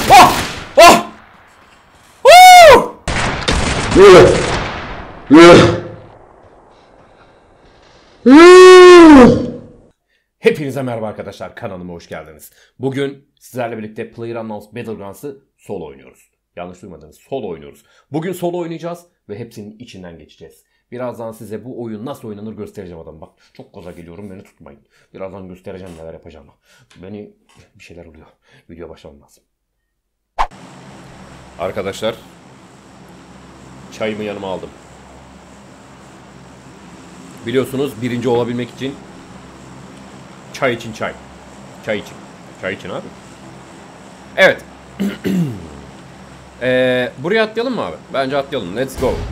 Oh! Oh! Hepinize merhaba arkadaşlar, kanalıma hoş geldiniz. Bugün sizlerle birlikte PlayerUnknown's Battlegrounds'ı solo oynuyoruz. Yanlış duymadınız, solo oynuyoruz. Bugün solo oynayacağız ve hepsinin içinden geçeceğiz. Birazdan size bu oyun nasıl oynanır göstereceğim adam. Bak çok gaza geliyorum, beni tutmayın. Birazdan göstereceğim neler yapacağımı. Bir şeyler oluyor. Video başlamam lazım. Arkadaşlar, çayımı yanıma aldım. Biliyorsunuz birinci olabilmek için çay için çay. Çay için. Çay için abi. Evet. Buraya atlayalım mı abi? Bence atlayalım. Let's go.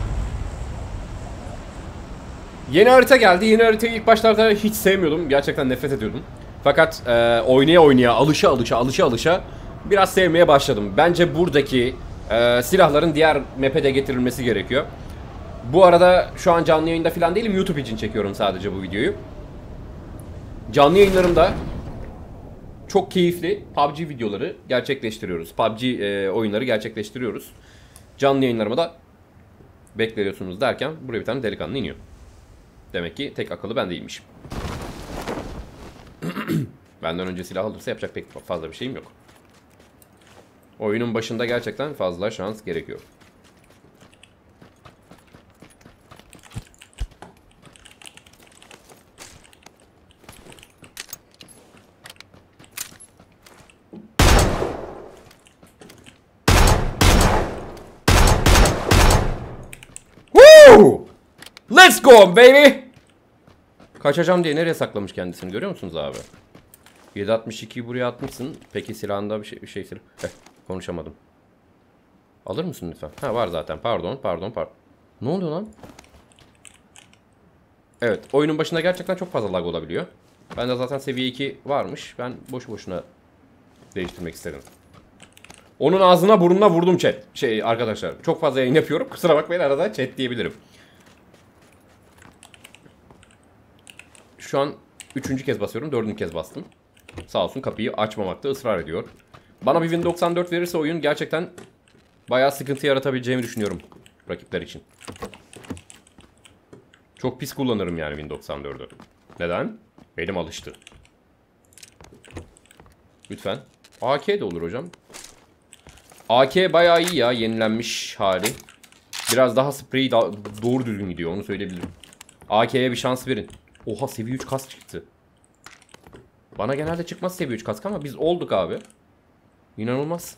Yeni harita geldi. Yeni haritayı ilk başlarda hiç sevmiyordum. Gerçekten nefret ediyordum. Fakat oynaya oynaya, alışa biraz sevmeye başladım. Bence buradaki silahların diğer map'e de getirilmesi gerekiyor. Bu arada şu an canlı yayında falan değilim. YouTube için çekiyorum sadece bu videoyu. Canlı yayınlarımda çok keyifli PUBG videoları gerçekleştiriyoruz. PUBG oyunları gerçekleştiriyoruz. Canlı yayınlarıma da bekliyorsunuz derken buraya bir tane delikanlı iniyor. Demek ki tek akıllı ben değilmişim. Benden önce silah alırsa yapacak pek fazla bir şeyim yok. Oyunun başında gerçekten fazla şans gerekiyor. Let's go baby. Kaçacağım diye nereye saklamış kendisini görüyor musunuz abi? 7.62'yi buraya atmışsın. Peki silahında bir şey silah. Konuşamadım. Alır mısın lütfen? Ha var zaten. Pardon. Ne oluyor lan? Evet, oyunun başında gerçekten çok fazla lag olabiliyor. Bende zaten seviye 2 varmış. Ben boşu boşuna değiştirmek istedim. Onun ağzına burnuna vurdum chat. Arkadaşlar çok fazla yayın yapıyorum. Kusura bakmayın, arada chat diyebilirim. Şu an 3. kez basıyorum. 4. kez bastım. Sağ olsun kapıyı açmamakta ısrar ediyor. Bana bir Win 94 verirse oyun gerçekten bayağı sıkıntı yaratabileceğimi düşünüyorum rakipler için. Çok pis kullanırım yani Win 94'ü. Neden? Benim alıştı. Lütfen. AK de olur hocam. AK bayağı iyi ya, yenilenmiş hali. Biraz daha sprey doğru düzgün gidiyor, onu söyleyebilirim. AK'ye bir şans verin. Oha, seviye 3 kask çıktı. Bana genelde çıkmaz seviye 3 kask ama biz olduk abi. İnanılmaz.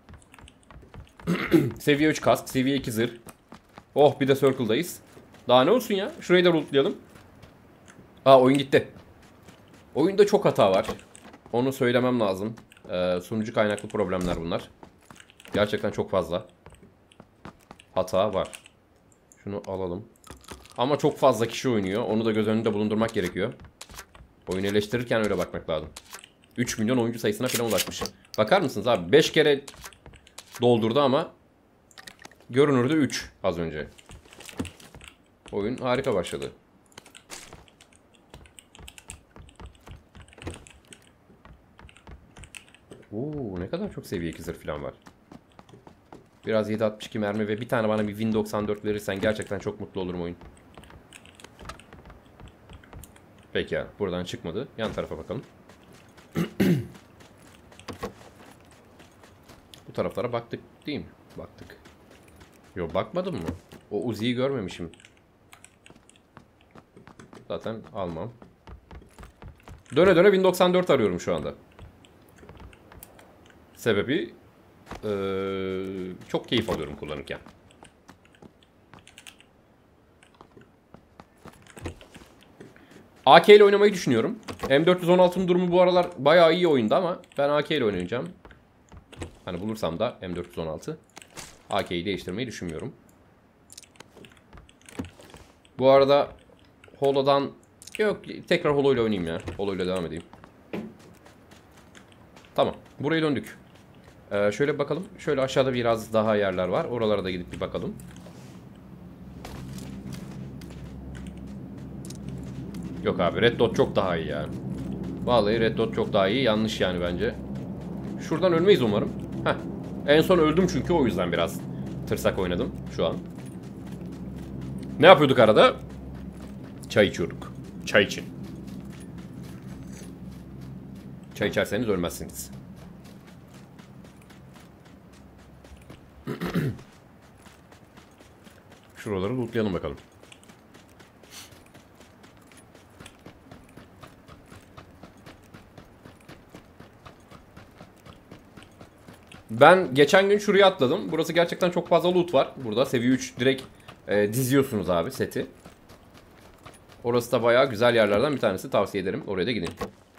Seviye 3 kask, seviye 2 zırh. Oh, bir de circle'dayız. Daha ne olsun ya? Şurayı da lootlayalım. Aa, oyun gitti. Oyunda çok hata var. Onu söylemem lazım. Sunucu kaynaklı problemler bunlar. Gerçekten çok fazla hata var. Şunu alalım. Ama çok fazla kişi oynuyor. Onu da göz önünde bulundurmak gerekiyor. Oyun eleştirirken öyle bakmak lazım. 3 milyon oyuncu sayısına falan ulaşmış. Bakar mısınız abi? 5 kere doldurdu ama görünürde 3 az önce. Oyun harika başladı. Oo, ne kadar çok seviye 2 zırh falan var. Biraz 7.62 mermi ve bir tane bana bir Win 94 verirsen gerçekten çok mutlu olurum oyun. Peki ya, buradan çıkmadı. Yan tarafa bakalım. Bu taraflara baktık değil mi? Baktık. Yo, bakmadım mı? O Uzi'yi görmemişim. Zaten almam. Döne döne 1094 arıyorum şu anda. Sebebi çok keyif alıyorum kullanırken. AK ile oynamayı düşünüyorum. M416'nın durumu bu aralar bayağı iyi oyunda ama ben AK ile oynayacağım. Hani bulursam da M416. AK'yi değiştirmeyi düşünmüyorum. Bu arada Holo'dan yok, tekrar Holo ile oynayayım ya. Holo ile devam edeyim. Tamam, buraya döndük. Şöyle bir bakalım. Şöyle aşağıda biraz daha yerler var. Oralara da gidip bir bakalım. Yok abi, Red Dot çok daha iyi yani. Vallahi Red Dot çok daha iyi. Yanlış yani bence. Şuradan ölmeyiz umarım. Heh. En son öldüm çünkü, o yüzden biraz tırsak oynadım şu an. Ne yapıyorduk arada? Çay içiyorduk. Çay için. Çay içerseniz ölmezsiniz. Şuraları lootlayalım bakalım. Ben geçen gün şuraya atladım. Burası gerçekten çok fazla loot var. Burada seviye 3 direkt diziyorsunuz abi seti. Orası da bayağı güzel yerlerden bir tanesi. Tavsiye ederim. Oraya da gidin.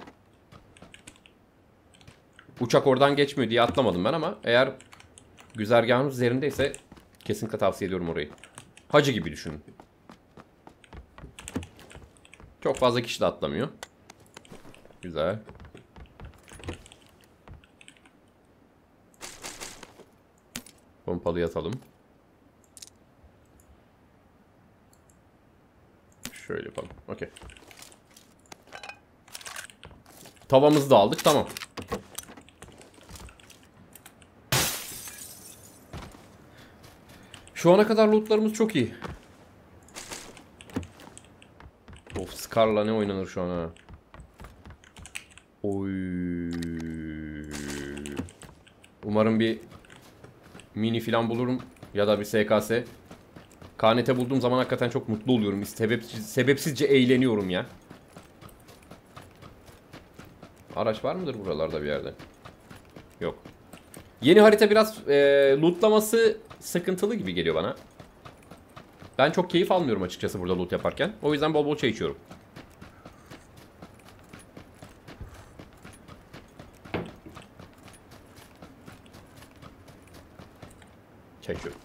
Uçak oradan geçmiyor diye atlamadım ben ama eğer güzergahınız üzerindeyse kesinlikle tavsiye ediyorum orayı. Hacı gibi düşünün. Çok fazla kişi de atlamıyor. Güzel. Pompalı atalım. Şöyle yapalım. Okey. Tavamızı da aldık. Tamam. Şu ana kadar lootlarımız çok iyi. Of, Scar'la ne oynanır şu an ha. Oy. Umarım bir mini falan bulurum. Ya da bir SKS. KNT bulduğum zaman hakikaten çok mutlu oluyorum. Sebepsizce eğleniyorum ya. Araç var mıdır buralarda bir yerde? Yok. Yeni harita biraz lootlaması sıkıntılı gibi geliyor bana. Ben çok keyif almıyorum açıkçası burada loot yaparken. O yüzden bol bol çay içiyorum. Çay içiyorum.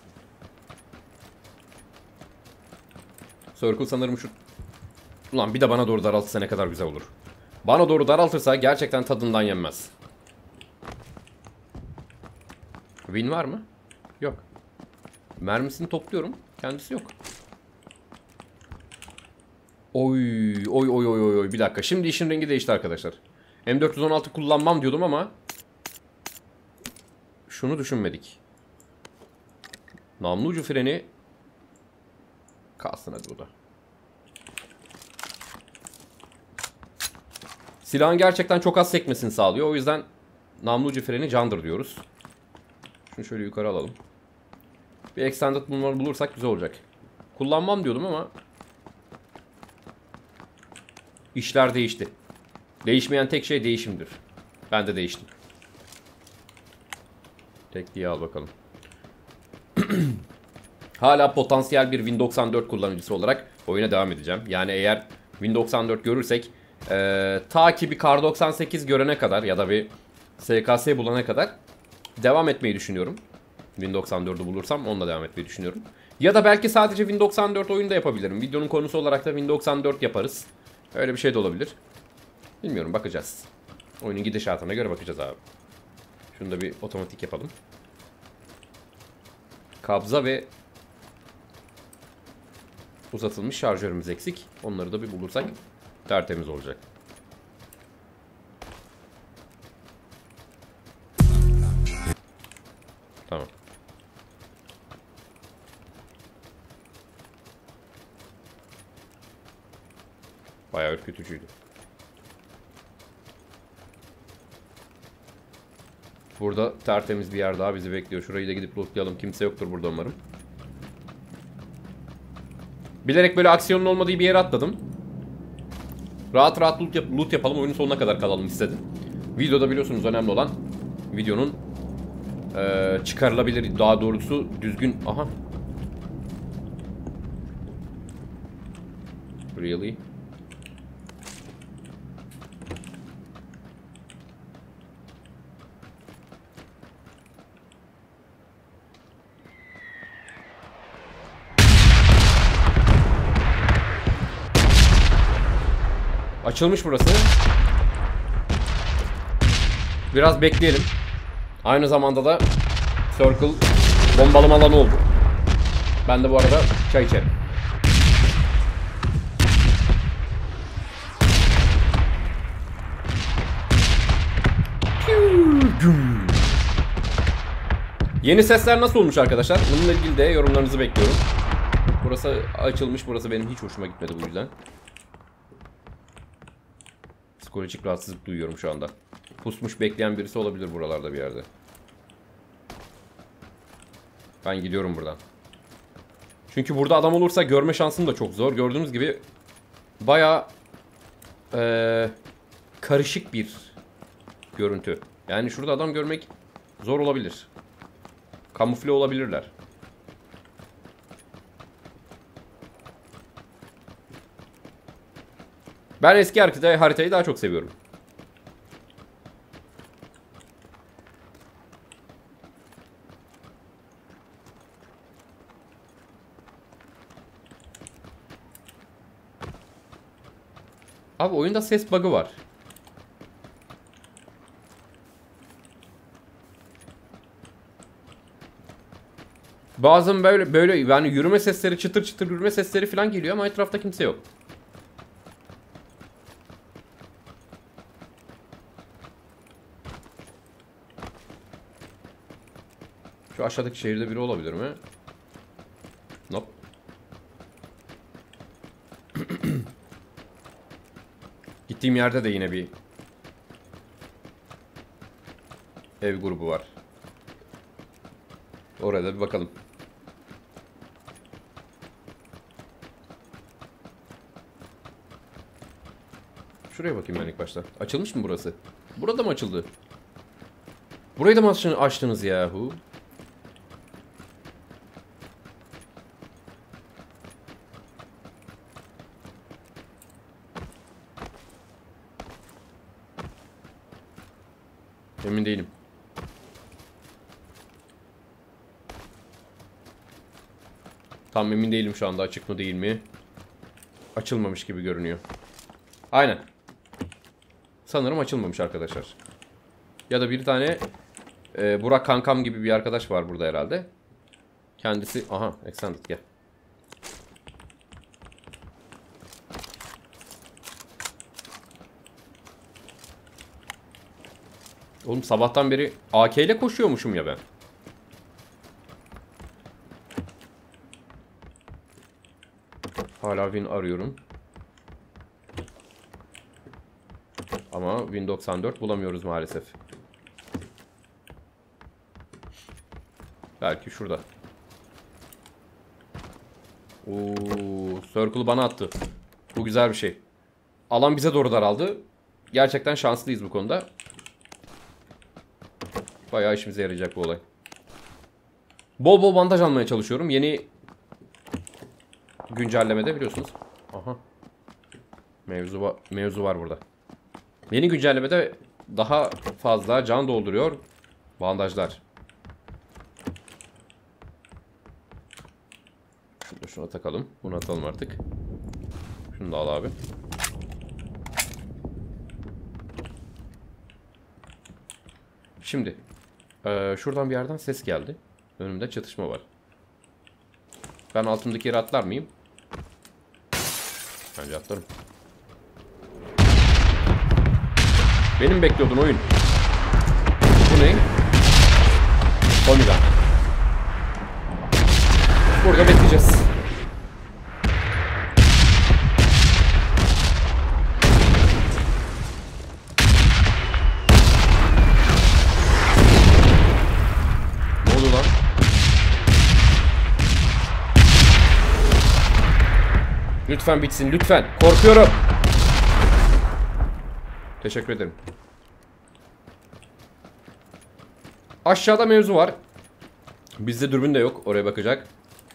Circle sanırım şu... Ulan bir de bana doğru daraltırsa ne kadar güzel olur. Bana doğru daraltırsa gerçekten tadından yenmez. Win var mı? Yok. Mermisini topluyorum. Kendisi yok. Oy oy oy oy oy. Bir dakika. Şimdi işin rengi değişti arkadaşlar. M416 kullanmam diyordum ama şunu düşünmedik. Namlu ucu freni kalsın hadi bu da. Silahın gerçekten çok az sekmesini sağlıyor. O yüzden namlu ucu freni candır diyoruz. Şunu şöyle yukarı alalım. Bir extended bulursak güzel olacak. Kullanmam diyordum ama işler değişti. Değişmeyen tek şey değişimdir. Ben de değiştim. Tekliği al bakalım. Hala potansiyel bir Win 94 kullanıcısı olarak oyuna devam edeceğim. Yani eğer Win 94 görürsek ta ki bir Kar 98 görene kadar ya da bir SKS bulana kadar devam etmeyi düşünüyorum. Win 94'ü bulursam onunla devam etmeyi düşünüyorum. Ya da belki sadece Win 94 oyunda yapabilirim. Videonun konusu olarak da Win 94 yaparız. Öyle bir şey de olabilir. Bilmiyorum, bakacağız. Oyunun gidişatına göre bakacağız abi. Şunu da bir otomatik yapalım. Kabza ve uzatılmış şarjörümüz eksik. Onları da bir bulursak tertemiz olacak. Tamam. Bayağı ürkütücüydü. Burada tertemiz bir yer daha bizi bekliyor. Şurayı da gidip lootlayalım. Kimse yoktur burada umarım. Bilerek böyle aksiyonun olmadığı bir yere atladım. Rahat rahat loot yapalım. Oyunun sonuna kadar kalalım istedim. Videoda biliyorsunuz önemli olan videonun çıkarılabilir, daha doğrusu düzgün. Aha. Really? Açılmış burası. Biraz bekleyelim. Aynı zamanda da Circle bombalama alanı oldu. Ben de bu arada çay içerim. Yeni sesler nasıl olmuş arkadaşlar? Bununla ilgili de yorumlarınızı bekliyorum. Burası açılmış. Burası benim hiç hoşuma gitmedi bu yüzden. Psikolojik rahatsızlık duyuyorum şu anda. Pusmuş bekleyen birisi olabilir buralarda bir yerde. Ben gidiyorum buradan. Çünkü burada adam olursa görme şansım da çok zor. Gördüğünüz gibi bayağı karışık bir görüntü. Yani şurada adam görmek zor olabilir. Kamufle olabilirler. Ben eski haritayı daha çok seviyorum. Abi oyunda ses bug'ı var. Bazen böyle yani yürüme sesleri, çıtır çıtır yürüme sesleri falan geliyor ama etrafta kimse yok. Şu aşağıdaki şehirde biri olabilir mi? Nope. Gittiğim yerde de yine bir ev grubu var. Orada bir bakalım. Şuraya bakayım ben ilk başta. Açılmış mı burası? Burada mı açıldı? Burayı da mı açtınız yahu? Emin değilim. Tam emin değilim şu anda açık mı değil mi? Açılmamış gibi görünüyor. Aynen. Sanırım açılmamış arkadaşlar. Ya da bir tane Burak kankam gibi bir arkadaş var burada herhalde. Kendisi... Aha, Extended gel. Oğlum sabahtan beri AK ile koşuyormuşum ya ben. Hala win arıyorum. Ama Win 94 bulamıyoruz maalesef. Belki şurada. Oo, Circle bana attı. Bu güzel bir şey. Alan bize doğru daraldı. Gerçekten şanslıyız bu konuda. Bayağı işimize yarayacak bu olay. Bol bol bandaj almaya çalışıyorum. Yeni güncellemede biliyorsunuz. Aha. Mevzu var burada. Yeni güncellemede daha fazla can dolduruyor bandajlar. Şuna takalım. Bunu atalım artık. Şunu da al abi. Şimdi şuradan bir yerden ses geldi. Önümde çatışma var. Ben altımdaki yere atlar mıyım? Bence atlarım. Benim bekliyordun oyun. Bu ne? Tommy. Burada bekleyeceğiz. Ne oluyor lan? Lütfen bitsin, lütfen. Korkuyorum. Teşekkür ederim. Aşağıda mevzu var. Bizde dürbün de yok. Oraya bakacak.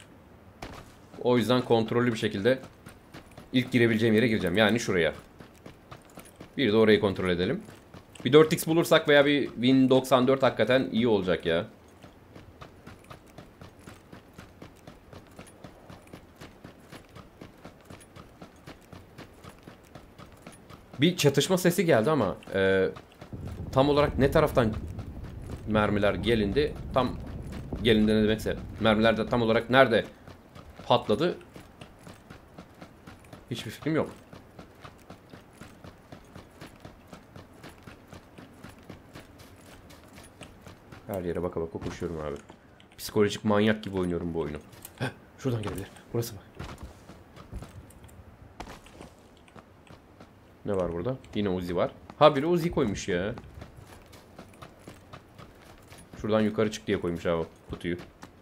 O yüzden kontrollü bir şekilde ilk girebileceğim yere gireceğim. Yani şuraya. Bir de orayı kontrol edelim. Bir 4x bulursak veya bir Win 94 hakikaten iyi olacak ya. Bir çatışma sesi geldi ama tam olarak ne taraftan mermiler gelindi, gelindi ne demekse, mermiler de tam olarak nerede patladı hiçbir fikrim yok. Her yere baka baka koşuyorum abi. Psikolojik manyak gibi oynuyorum bu oyunu. Heh, şuradan gelebilir. Burası mı? Ne var burada? Yine Uzi var. Ha biri Uzi koymuş ya. Şuradan yukarı çık diye koymuş abi kutuyu.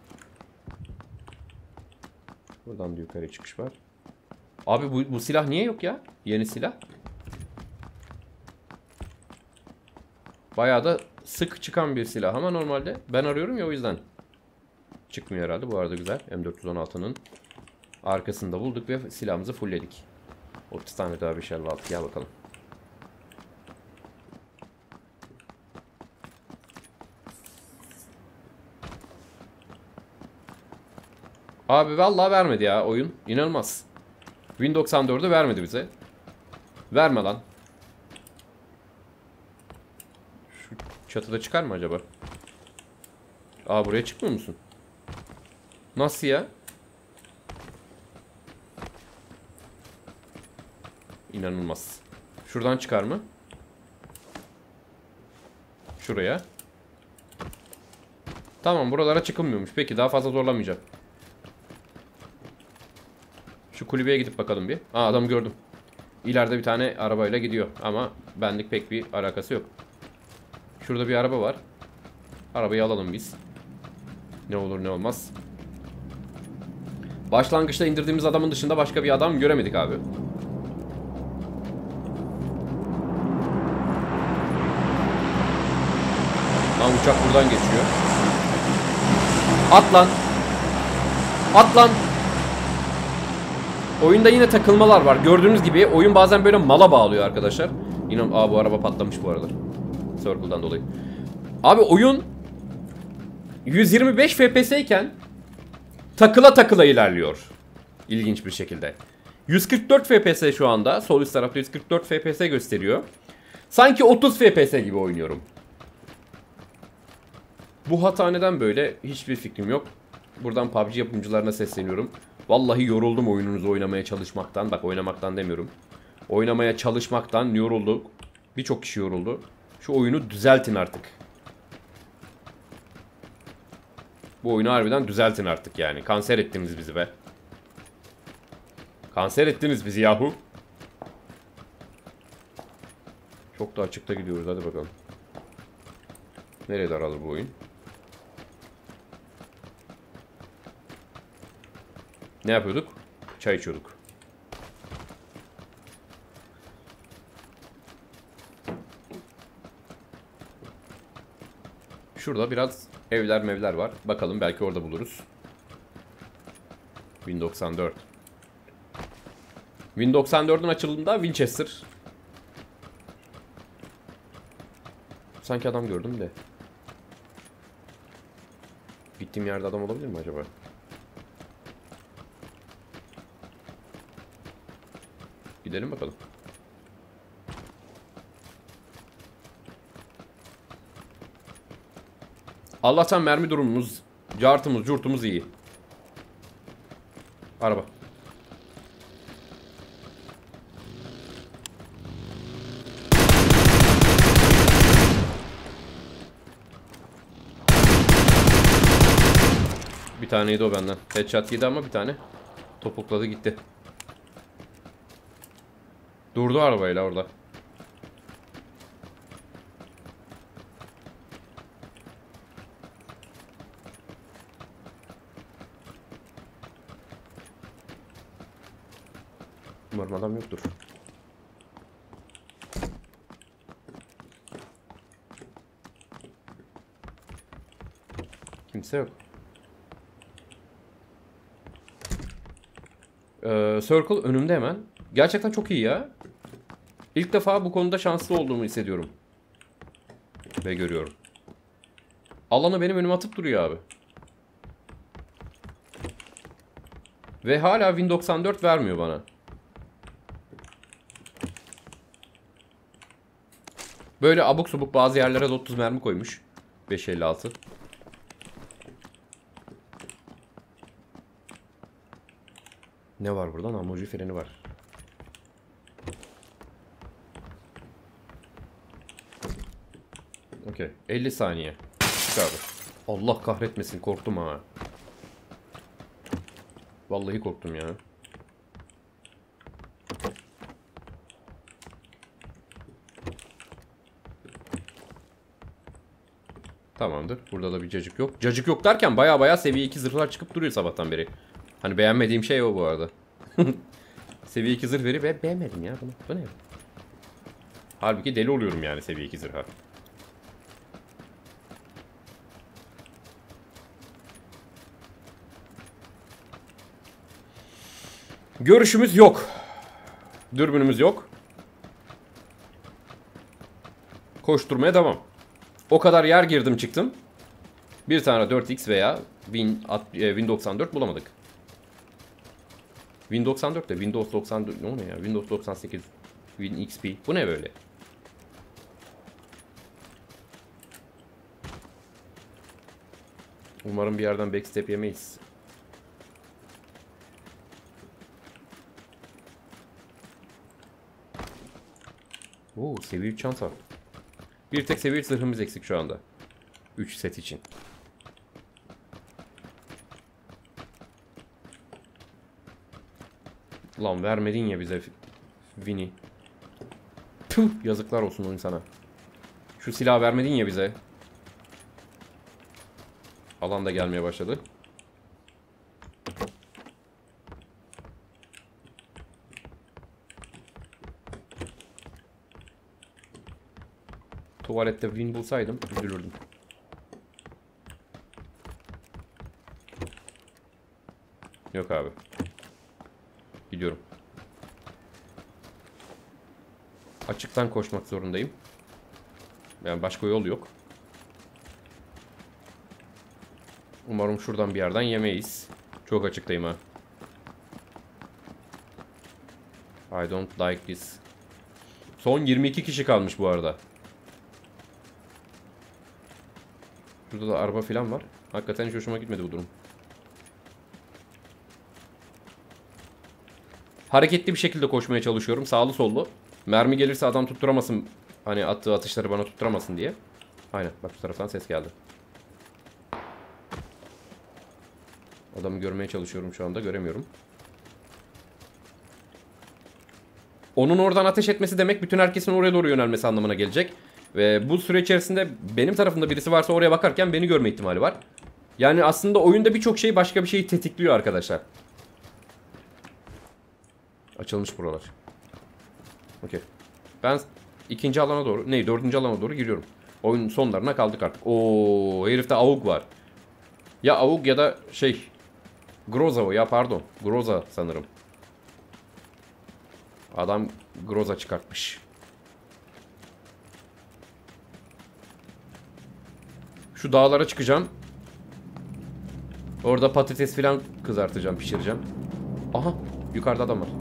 Buradan da yukarı çıkış var. Abi bu silah niye yok ya? Yeni silah. Bayağı da sık çıkan bir silah ama normalde ben arıyorum ya o yüzden. Çıkmıyor herhalde. Bu arada güzel. M416'nın arkasında bulduk ve silahımızı fullledik. 30 tane daha 556. Gel bakalım. Abi vallahi vermedi ya oyun. İnanılmaz. Win 94'ü vermedi bize. Verme lan. Şu çatıda çıkar mı acaba? Aa buraya çıkmıyor musun? Nasıl ya? İnanılmaz. Şuradan çıkar mı? Şuraya. Tamam buralara çıkılmıyormuş. Peki daha fazla zorlamayacağım. Şu kulübeye gidip bakalım bir. Aa adam gördüm. İleride bir tane arabayla gidiyor. Ama benlik pek bir alakası yok. Şurada bir araba var. Arabayı alalım biz. Ne olur ne olmaz. Başlangıçta indirdiğimiz adamın dışında başka bir adam göremedik abi. Lan uçak buradan geçiyor. At lan. At lan. Oyunda yine takılmalar var. Gördüğünüz gibi oyun bazen böyle mala bağlıyor arkadaşlar. İnan, bu araba patlamış bu arada. Circle'dan dolayı. Abi oyun 125 FPS iken takıla takıla ilerliyor. İlginç bir şekilde. 144 FPS şu anda. Sol üst tarafta 144 FPS gösteriyor. Sanki 30 FPS gibi oynuyorum. Bu hata neden böyle? Hiçbir fikrim yok. Buradan PUBG yapımcılarına sesleniyorum. Vallahi yoruldum oyununuzu oynamaya çalışmaktan. Bak oynamaktan demiyorum. Oynamaya çalışmaktan yorulduk. Birçok kişi yoruldu. Şu oyunu düzeltin artık. Bu oyunu harbiden düzeltin artık yani. Kanser ettiniz bizi be. Kanser ettiniz bizi yahu. Çok da açıkta gidiyoruz, hadi bakalım. Nereye daralır bu oyun? Ne yapıyorduk? Çay içiyorduk. Şurada biraz evler mevler var. Bakalım belki orada buluruz. Win 94. Win 94'ün açılımında Winchester. Sanki adam gördüm de. Gittiğim yerde adam olabilir mi acaba? Gidelim bakalım. Allah'tan mermi durumumuz, cartımız, curtumuz iyi. Araba. Bir taneydi o benden. Headshot yedi ama bir tane topukladı gitti. Durdu arabayla orada. Umarım adam yoktur. Kimse yok. Circle önümde hemen. Gerçekten çok iyi ya. İlk defa bu konuda şanslı olduğumu hissediyorum. Ve görüyorum. Alanı benim önüme atıp duruyor abi. Ve hala Win 94 vermiyor bana. Böyle abuk subuk bazı yerlere 30 mermi koymuş. 556. Ne var burada? Namlucu freni var. Okey. 50 saniye. Çık abi. Allah kahretmesin, korktum ha. Vallahi korktum ya. Tamamdır. Burada da bir cacık yok. Cacık yok derken baya baya seviye 2 zırhlar çıkıp duruyor sabahtan beri. Hani beğenmediğim şey o bu arada. Seviye 2 zırh veri ve beğenmedim ya bunu. Bu ne? Halbuki deli oluyorum yani seviye 2 zırha. Görüşümüz yok. Dürbünümüz yok. Koşturmaya devam. O kadar yer girdim çıktım. Bir tane 4x veya 1094 bulamadık. Win 94 de Windows 94 ne o ne ya? Windows 98 Win XP. Bu ne böyle? Umarım bir yerden backstep yemeyiz. Oo, seviye 3 çanta. Bir tek seviye 3 zırhımız eksik şu anda. 3 set için. Lan vermedin ya bize Win'i. Tüh, yazıklar olsun o insana. Şu silahı vermedin ya bize. Alan da gelmeye başladı. Tuvalette win bulsaydım üzülürdüm. Yok abi. Gidiyorum. Açıktan koşmak zorundayım. Yani başka yol yok. Umarım şuradan bir yerden yemeyiz. Çok açıktayım ha. I don't like this. Son 22 kişi kalmış bu arada. Burada da araba falan var. Hakikaten hiç hoşuma gitmedi bu durum. Hareketli bir şekilde koşmaya çalışıyorum. Sağlı sollu. Mermi gelirse adam tutturamasın. Hani attığı atışları bana tutturamasın diye. Aynen. Bak bu taraftan ses geldi. Adamı görmeye çalışıyorum şu anda. Göremiyorum. Onun oradan ateş etmesi demek bütün herkesin oraya doğru yönelmesi anlamına gelecek. Ve bu süre içerisinde benim tarafımda birisi varsa oraya bakarken beni görme ihtimali var. Yani aslında oyunda birçok şey başka bir şeyi tetikliyor arkadaşlar. Açılmış buralar. Okey. Ben ikinci alana doğru, dördüncü alana doğru giriyorum. Oyunun sonlarına kaldık artık. Oo, herifte AUG var. Ya AUG ya da şey, Groza o ya, pardon. Groza sanırım. Adam Groza çıkartmış. Şu dağlara çıkacağım. Orada patates falan kızartacağım, pişireceğim. Aha, yukarıda adam var.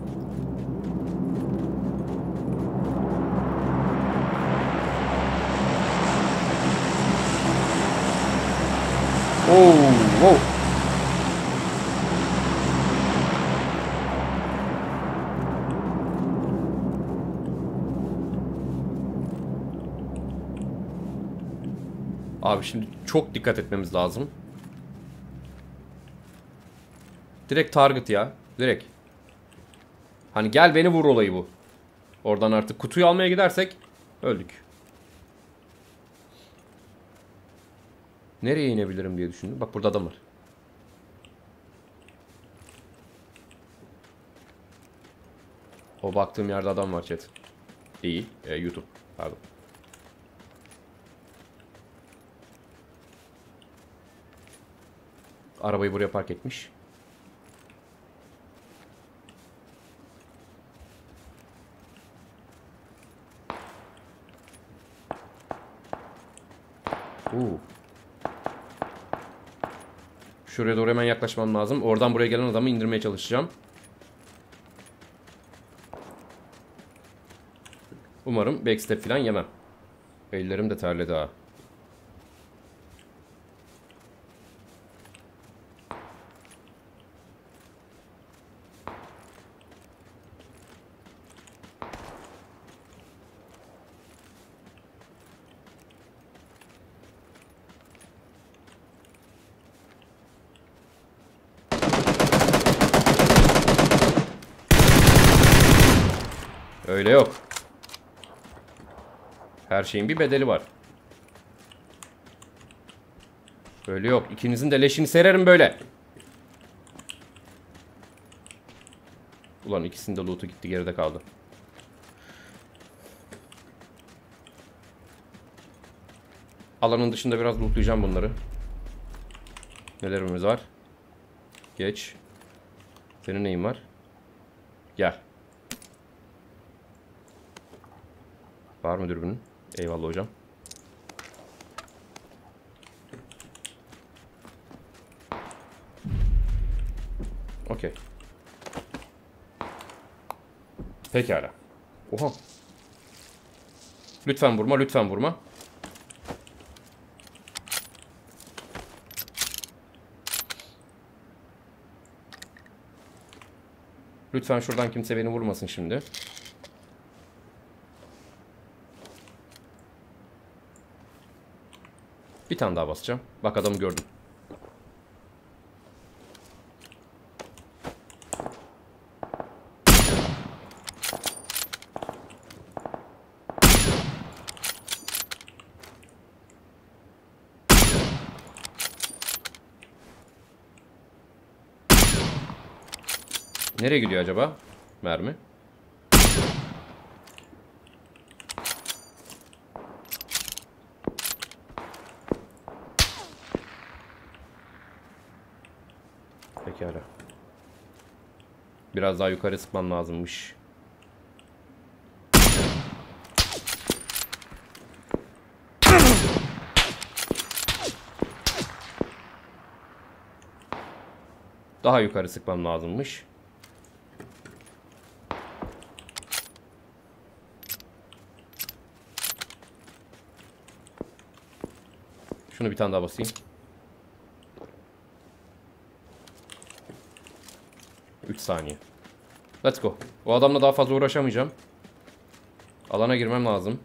Oo, wow. Abi şimdi çok dikkat etmemiz lazım. Direkt target ya. Direkt. Hani gel beni vur olayı bu. Oradan artık kutuyu almaya gidersek öldük. Nereye inebilirim diye düşündüm. Bak burada adam var. O baktığım yerde adam var chat. Değil. YouTube. Pardon. Arabayı buraya park etmiş. Şuraya doğru hemen yaklaşmam lazım. Oradan buraya gelen adamı indirmeye çalışacağım. Umarım backstep falan yemem. Ellerim de terledi ha. Öyle yok. Her şeyin bir bedeli var. Öyle yok. İkinizin de leşini sererim böyle. Ulan ikisinin de loot'u gitti, geride kaldı. Alanın dışında biraz lootlayacağım bunları. Nelerimiz var? Geç. Senin neyin var? Gel. Var mı dürbünün? Eyvallah hocam. Okey. Pekala. Oha. Lütfen vurma, lütfen vurma. Lütfen şuradan kimse beni vurmasın şimdi. Bir tane daha basacağım. Bak adamı gördüm. Nereye gidiyor acaba mermi? Pekala. Biraz daha yukarı sıkmam lazımmış. Daha yukarı sıkmam lazımmış. Şunu bir tane daha basayım. 3 saniye. Let's go. O adamla daha fazla uğraşamayacağım. Alana girmem lazım.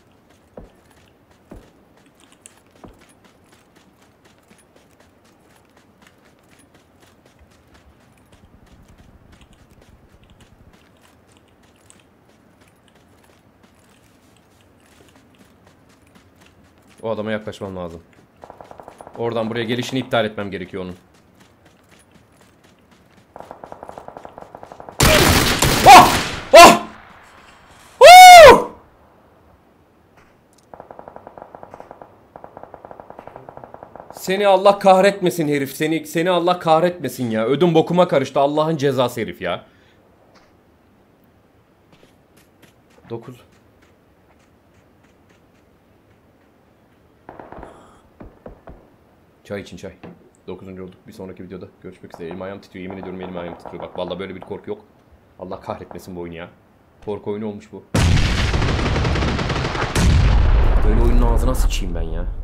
O adama yaklaşmam lazım. Oradan buraya gelişini iptal etmem gerekiyor onun. Oh! Oh! Woo! Seni Allah kahretmesin herif. Seni Allah kahretmesin ya. Ödüm bokuma karıştı. Allah'ın cezası herif ya. 9. Çay için çay. 9. olduk. Bir sonraki videoda görüşmek üzere. Elim ayağım titriyor. Yemin ediyorum elim ayağım titriyor. Bak vallahi böyle bir korku yok. Allah kahretmesin bu oyunu ya. Korku oyunu olmuş bu. Böyle oyunun ağzına sıçayım ben ya.